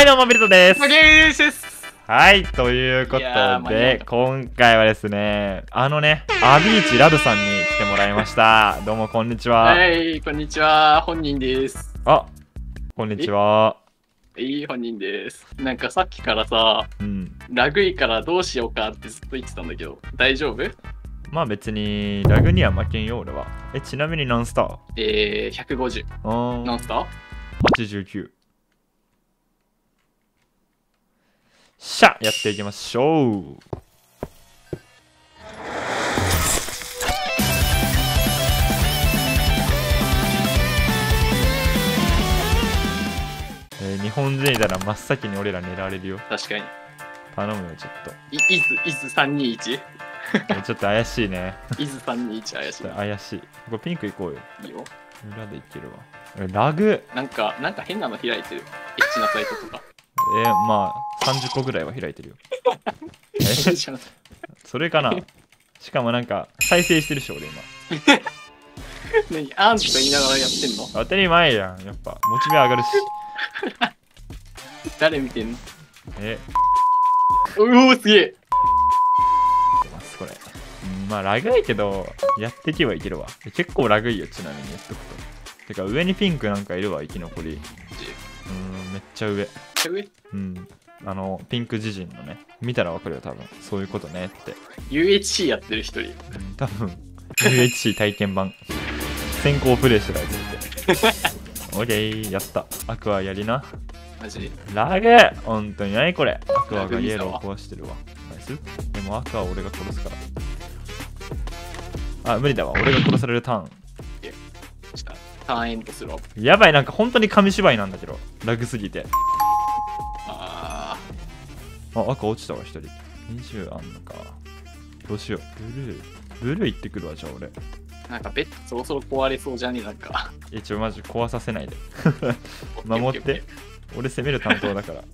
はいどうもビルトです。 ゲーです。 はい、ということで今回はですね、アビーチラブさんに来てもらいました。どうもこんにちは。 はい、こんにちは。本人です。 あ、こんにちは。 本人です。なんかさっきからさ、ラグいからどうしようかってずっと言ってたんだけど、大丈夫？ まあ別にラグには負けんよ俺は。ちなみに何スター？150。何スター ？89。しゃ、やっていきましょう。日本人いたら真っ先に俺ら狙われるよ。 確かに。 頼むよ、ちょっと。 伊豆321？ ちょっと怪しいね。 伊豆321怪しい。 怪しい。これピンク行こうよ。 いいよ。 裏でいけるわ。ラグ。 なんか変なの開いてる。エッチなサイトとか。 まあ、30個ぐらいは開いてるよ。それかな。しかもなんか、再生してるし、俺今。 何アンチと言いながらやってんの？ 当たり前やん。やっぱ、モチベ上がるし。 誰見てんの？ おお、すげえ。 これ。まあ、ラグいけど、やっていけばいけるわ。結構ラグいよ、ちなみに言っとくと。てか、上にピンクなんかいるわ、生き残り。めっちゃ上。ピンク自陣のね。見たらわかるよ、多分。そういうことねって。 UHC やってる一人。 多分、UHC 体験版。先行プレイしてたやつって。オッケー、やった。アクアやりな。 マジラグほんとに何これ。アクアがイエローを壊してるわ。ナイス。でもアクアは俺が殺すから。あ、無理だわ。俺が殺されるターン。 ターンエンドスロー。 やばい、なんか本当に紙芝居なんだけど。ラグすぎて。あ、赤落ちたわ、一人。20あんのか。どうしよう。ブルー行ってくるわ、じゃあ俺。 なんかベッドそろそろ壊れそうじゃねえ、なんか。 マジ壊させないで。守って。俺攻める担当だから。はい、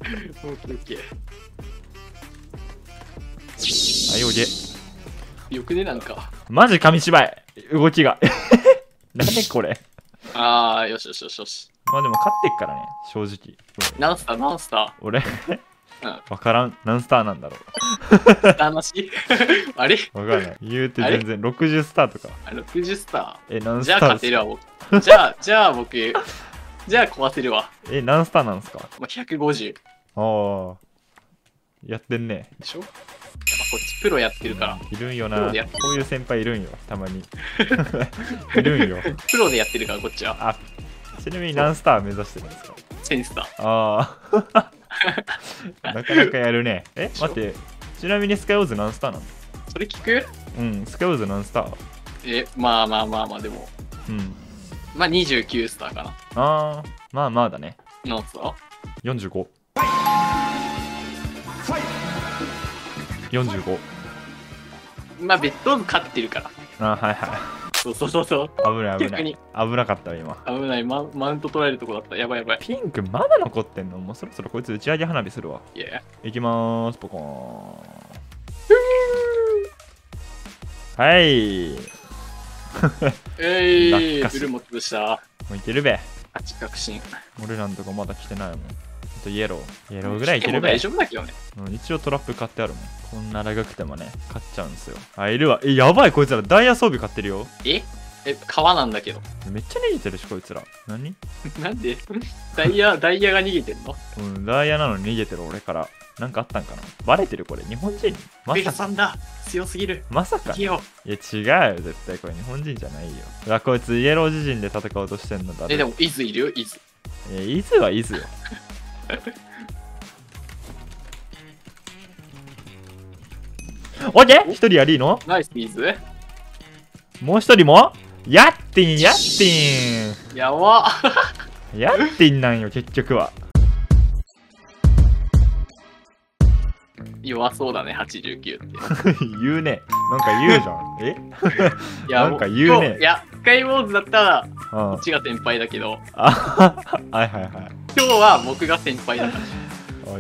おげ。 よくね、なんか。 マジ紙芝居。動きが。何これ。 よしよしよしよし。 まあでも勝ってっからね、正直。 何スター俺わからん。何スターなんだろう。 話あれわかんない。言うて全然60スターとか。 60スター。 何スター？ じゃあ勝てるわ、僕。じゃあ僕、じゃあ壊せるわ。 何スターなんすか ？150。 ああ。やってんね。 でしょ？やっぱこっちプロやってるから。 いるんよな。こういう先輩いるんよ、たまに。いるんよ。 プロでやってるから、こっちは。 ちなみに何スター目指してるんですか ？1000スター。 なかなかやるね。待って。ちなみにスカイオーズ何スターなの？ それ聞く？ スカイオーズ何スター？ まあでも。まあ29スターかな。 まあだね。 何スター？ 45。45。 まあベッド勝ってるから。 はいはい。 そう。危ない。危なかったわ今。 危ない。マウント取られるとこだった。やばい。 ピンクまだ残ってんの？もうそろそろこいつ打ち上げ花火するわ。いきまーす、ポコーン。はい。 ブルも潰した。 もういけるべ。 確信。 俺らのとこまだ来てないもん。イエローぐらいいけるべ。 大丈夫だけどね。 一応トラップ買ってあるもん。こんな長くてもね、買っちゃうんですよ。いるわ。やばい、こいつらダイヤ装備買ってるよ。 川なんだけど。 めっちゃ逃げてるし、こいつら。何なんでダイヤが逃げてんの？ ダイヤなのに逃げてる俺から。なんかあったんかな？バレてるこれ。日本人？ ベガさんだ。強すぎる。 まさか。いや、違うよ。絶対これ日本人じゃないよ。こいつイエロー自陣で戦おうとしてんのだ。 でも、イズいるよ、イズ。 イズはイズよ。オッケー？一人やりの？ ナイス、イズ。 もう一人も？やってん。 やば。 やってんなんよ、結局は。 弱そうだね、89って。 言うね。なんか言うじゃん。なんか言うね。 いや、スカイウォーズだったら、こっちが先輩だけど。 はい。 今日は僕が先輩だから。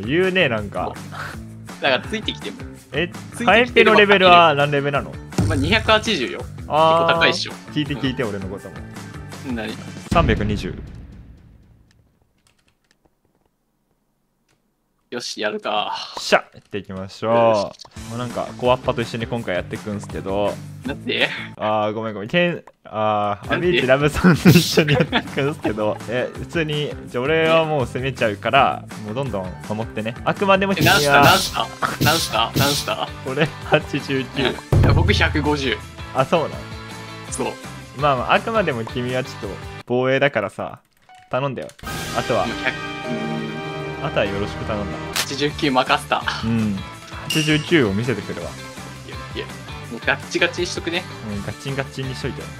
言うね、なんか。 だからついてきても。 カエペのレベルは何レベルなの？ まあ、280よ。結構高いっしょ。 聞いて、俺のことも。 何？ 320。 よし、やるか。 しゃやっていきましょう。もうなんか、コアッパと一緒に今回やっていくんすけど、 なんでごめん。アビーチラブさんと一緒にやっていくんすけど、普通に、じゃあ俺はもう攻めちゃうから、もうどんどん守ってね。あくまでも君は。 何した俺89。 いや僕150。 あ、そうなんそう。 まあ、あくまでも君はちょっと防衛だからさ、頼んだよ。あとはよろしく頼んだ。 89任せた。 うん。89を見せてくるわ。 いや、もうガッチガチにしとくね。 ガッチンガッチンにしといてよ。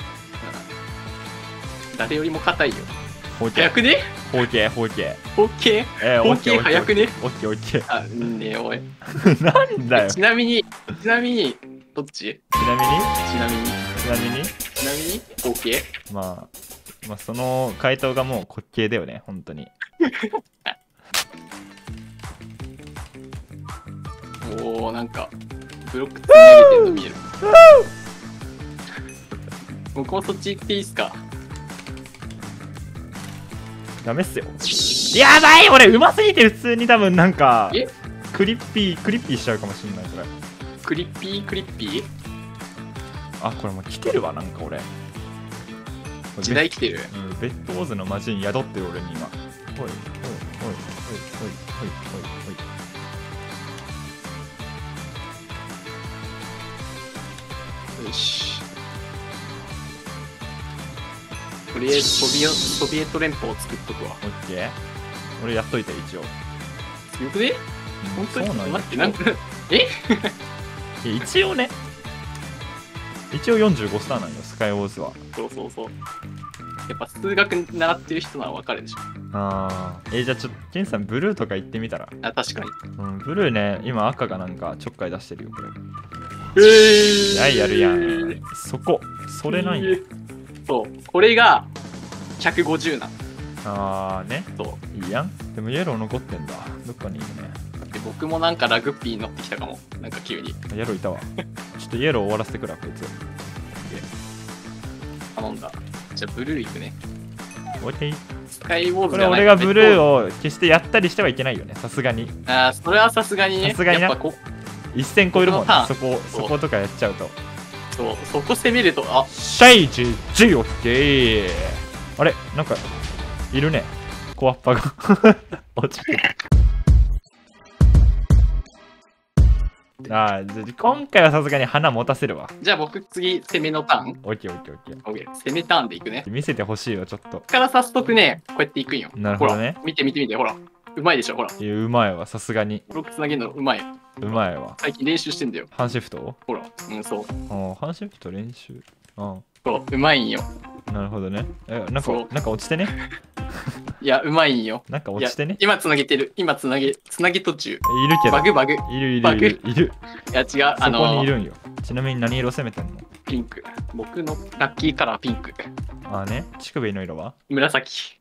誰よりも硬いよ。 早くね？ オッケー。 オッケー早くね？ オッケー。 あ、ねえ、おい。 なんだよ。 ちなみに、どっち？ ちなみにオッケー？ まあ、その回答がもう滑稽だよね、本当に。 おー、なんか、ブロック積み上げてるの見える。僕もそっち行っていいっすか？ ダメっすよ。やばい、俺うますぎて普通に多分なんかクリッピーしちゃうかもしんない。これクリッピーあ、これもう来てるわ。なんか俺時代来てる。 ベッドウォーズの魔人宿ってる俺に今。おいよし。とりあえずソビエト連邦を作っとくわ。 オッケー。俺やっといて一応。 よくね？本当に？待って、なんか一応ね。一応45スターなんよ、スカイウォーズは。 そう。やっぱ数学習ってる人なら分かるでしょ。 じゃあちょっとケンさんブルーとか行ってみたら。 あ、確かに。 ブルーね、今赤がなんかちょっかい出してるよ、これ。やるやん。それなんや。 そう、これが150な。 ね。 そう。 いいやん。でもイエロー残ってんだ。どっかにいるね。 で僕もなんかラグビー乗ってきたかも。なんか急に。 イエローいたわ。ちょっとイエロー終わらせてくら、こいつ。 頼んだ。じゃあブルーいくね。 オッケー。 スカイウォーズこれ俺がブルーを決してやったりしてはいけないよね、さすがに。 それはさすがにね。 さすがにな。一線超えるもんね、そことかやっちゃうと。 そこ攻めると、 シャイジジオッケー。あれなんか、いるね。コアッパが。落ちてる。今回はさすがに花持たせるわ。 じゃあ僕次攻めのターン。 オッケー。 攻めターンでいくね。 見せてほしいよ、ちょっと。 こっから早速ね、こうやっていくんよ。 なるほどね。 見て、ほら。うまいでしょ、ほら。 うまいわ、さすがに。 ブロックつなげるのうまい。 うまいわ。 最近練習してんだよ。 ハンシフト？ ほら、そう。 ハンシフト練習。 そう、うまいんよ。 なるほどね。なんか落ちてね。 いや、うまいんよ。 なんか落ちてね。 今つなげてる。つなぎ途中。いるけど。 バグ。 いる。 いや、違う。 そこにいるんよ。ちなみに何色攻めてんの？ ピンク。僕のラッキーカラーピンク。 乳首の色は？ 紫。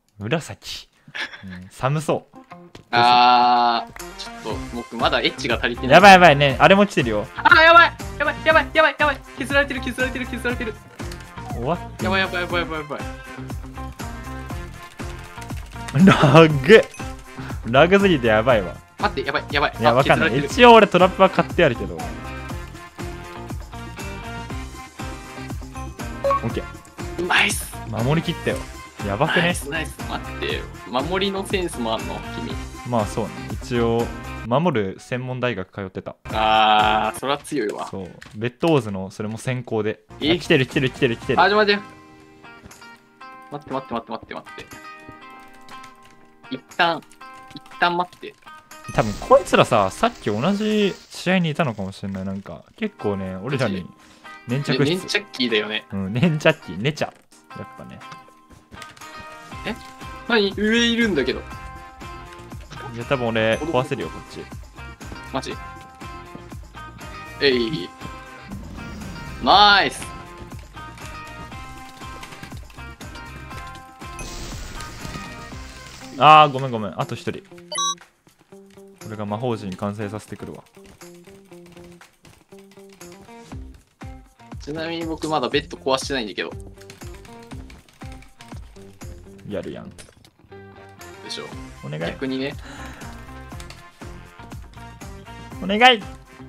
寒そう。 ちょっと僕まだエッジが足りてない。 やばいね。あれも来てるよ。 やばい。削られてる。 終わって。 やばい。 ラグすぎてやばいわ。 待って、やばい。いや、わかんない。一応俺トラップは買ってあるけど。オッケー。ナイス。 守りきったよ。やばくね？ ナイス。待って、守りのセンスもあんの君。 まあそうね。一応、守る専門大学通ってた。 それは強いわ。 そう。ベッドウォーズのそれも専攻で。来てる。 待って。一旦待って。 多分こいつらさっき同じ試合にいたのかもしれない。なんか結構ね俺らに粘着質。 粘着キーだよね。 粘着キーネチャやっぱね。 何上いるんだけど。 いや多分俺壊せるよこっち。 マジ？ナイス。 ごめん。あと一人。俺が魔法陣完成させてくるわ。 ちなみに僕まだベッド壊してないんだけど。 やるやん。 でしょ。 お願い。 逆にね。 お願い。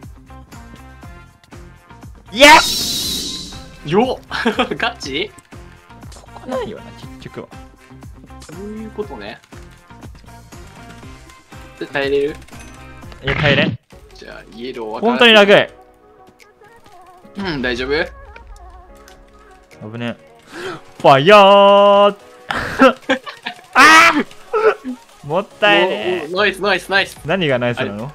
イエス。 よっガチそこないよな結局は。 そういうことね。耐えれる？ いや耐えれん。 じゃあイエローは本当にラグい。 うん、大丈夫？ 危ねえ。ファイヤーあーもったいねナイスナイスナイス。 何がナイスなの？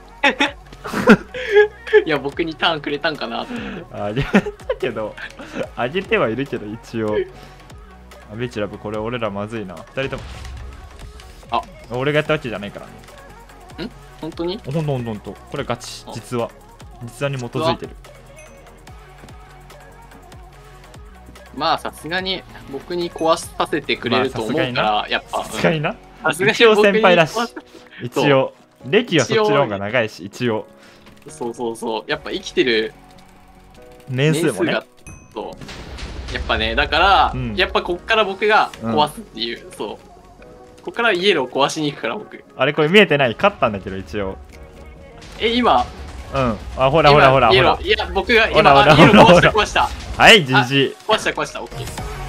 いや、僕にターンくれたんかなと思って。 あげたけど、あげてはいるけど、一応。あ、ベチラブ、これ俺らまずいな。二人とも。 あ、 俺がやったわけじゃないからね。 ん？本当に？ ほんと。これガチ。実話に基づいてる。 まあ、さすがに僕に壊させてくれると思うから、やっぱ。 さすがにな。 さすがに一応先輩だし。一応。歴はそっちの一応方が長いし、一応。 そう。やっぱ生きてる年数もね。 そう。やっぱね、だから、 うん、 やっぱこっから僕が壊すっていう、そう。こっからイエロー壊しに行くから僕。 あれこれ見えてない？勝ったんだけど、一応。 今。 うん。あ、ほら。 イエロー。いや、僕が今、 ほらイエロー壊した。 はい、GG。 壊した、オッケー。